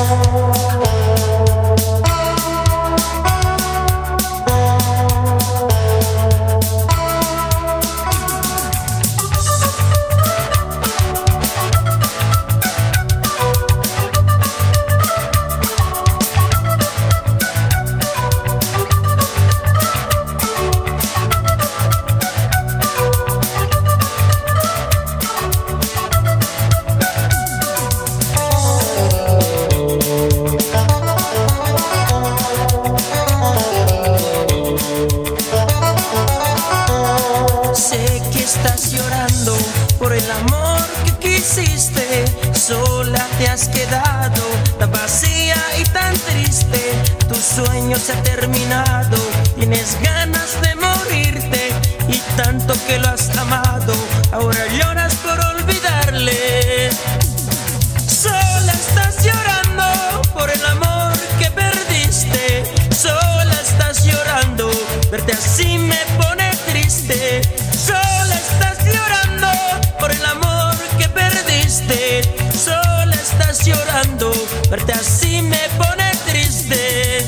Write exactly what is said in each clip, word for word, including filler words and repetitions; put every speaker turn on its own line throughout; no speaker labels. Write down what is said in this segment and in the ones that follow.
Estás llorando por el amor que quisiste, sola te has quedado, tan vacía y tan triste. Tu sueño se ha terminado, tienes ganas de morirte, y tanto que lo has amado, ahora lloras por olvidarle. Sola estás llorando por el amor que perdiste, sola estás llorando, verte así me pone triste. Sola estás llorando por el amor que perdiste, sola estás llorando, verte así me pone triste.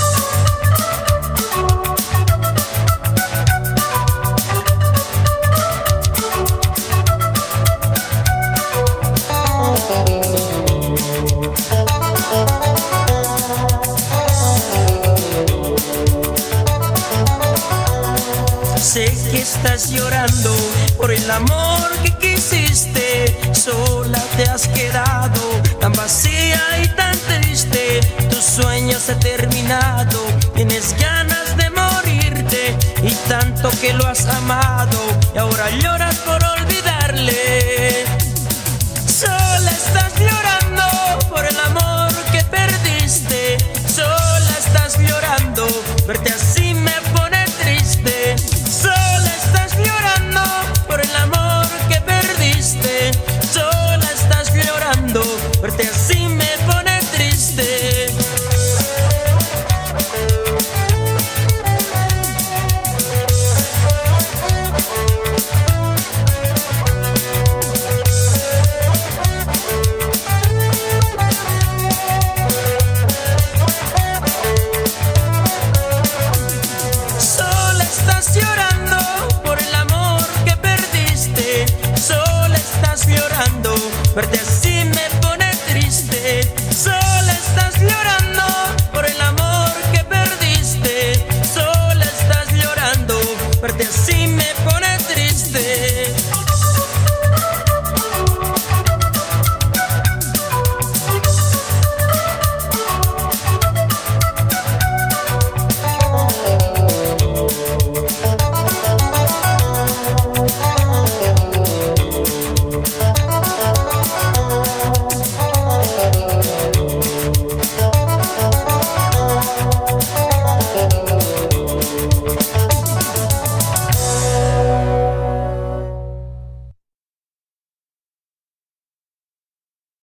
Sé que estás llorando por el amor que quisiste, sola te has quedado, tan vacía y tan triste. Tu sueño se ha terminado, tienes ganas de morirte, y tanto que lo has amado, y ahora lloras por olvidarle. Sola estás llorando por el amor que perdiste, sola estás llorando, verte así me pone triste. Sola estás llorando por el amor que perdiste, sola estás llorando, verte así